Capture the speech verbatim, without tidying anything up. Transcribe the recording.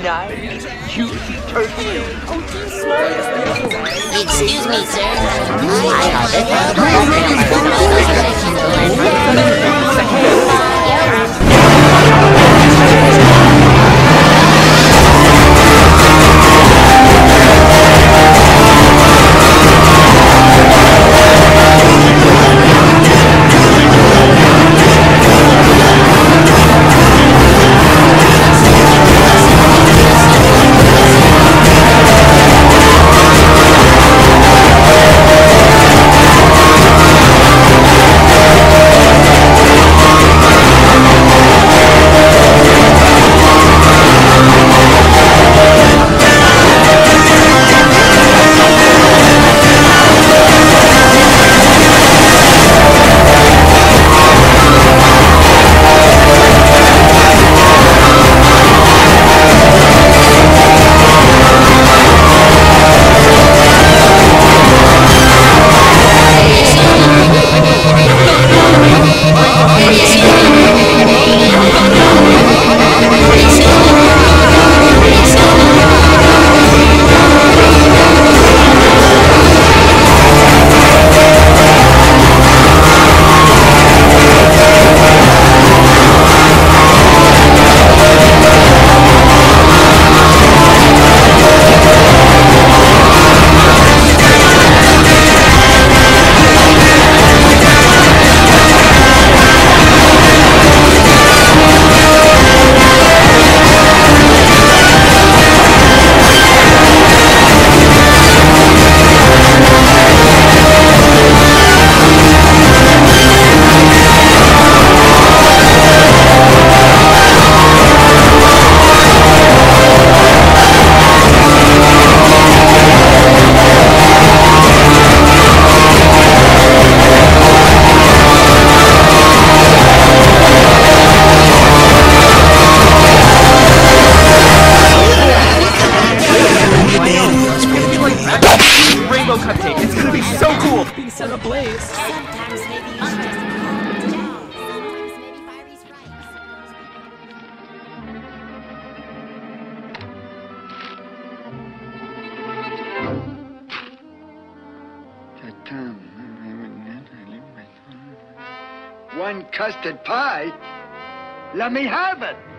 nice, juicy turkey. Oh, too small. Excuse me, sir. Rainbow cupcake. It's gonna be so cool. Being set ablaze. Sometimes maybe you should just calm down. Sometimes maybe Firey's right. One custard pie? Let me have it.